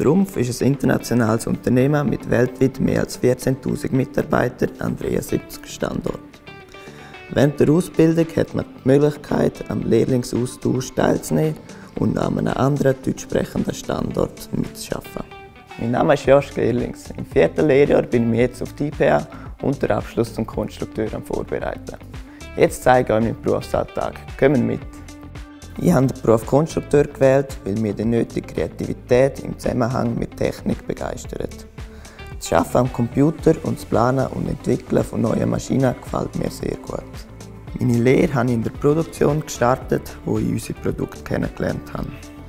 Trumpf ist ein internationales Unternehmen mit weltweit mehr als 14'000 Mitarbeitern an 73 Standorten. Während der Ausbildung hat man die Möglichkeit, am Lehrlingsaustausch teilzunehmen und an einem anderen deutsch sprechenden Standort mitzuarbeiten. Mein Name ist Josh Gerlings. Im 4. Lehrjahr bin ich mich jetzt auf die IPA und den Abschluss zum Konstrukteur am Vorbereiten. Jetzt zeige ich euch meinen Berufsalltag. Kommt mit! Ich habe den Beruf Konstrukteur gewählt, weil mir die nötige Kreativität im Zusammenhang mit Technik begeistert. Das Arbeiten am Computer und das Planen und Entwickeln von neuen Maschinen gefällt mir sehr gut. Meine Lehre habe ich in der Produktion gestartet, wo ich unsere Produkte kennengelernt habe.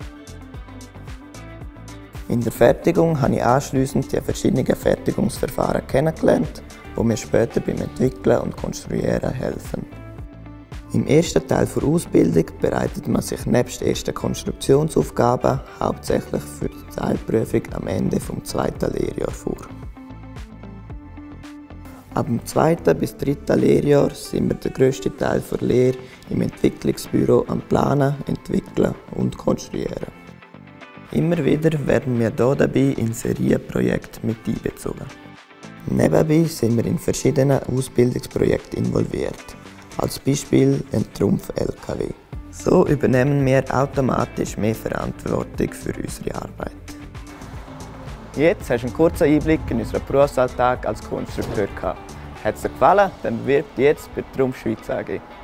In der Fertigung habe ich anschliessend die verschiedenen Fertigungsverfahren kennengelernt, die mir später beim Entwickeln und Konstruieren helfen. Im ersten Teil der Ausbildung bereitet man sich nebst ersten Konstruktionsaufgaben hauptsächlich für die Teilprüfung am Ende des 2. Lehrjahres vor. Ab dem 2. bis 3. Lehrjahr sind wir den grössten Teil der Lehre im Entwicklungsbüro am Planen, Entwickeln und Konstruieren. Immer wieder werden wir hier dabei in Serienprojekte mit einbezogen. Nebenbei sind wir in verschiedenen Ausbildungsprojekten involviert. Als Beispiel ein Trumpf-LKW. So übernehmen wir automatisch mehr Verantwortung für unsere Arbeit. Jetzt hast du einen kurzen Einblick in unseren Berufsalltag als Konstrukteur gehabt. Hat es dir gefallen? Dann bewirb dich jetzt bei Trumpf Schweiz AG.